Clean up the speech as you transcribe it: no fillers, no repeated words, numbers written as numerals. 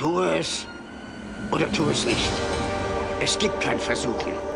Tu es oder tu es nicht. Es gibt kein Versuchen.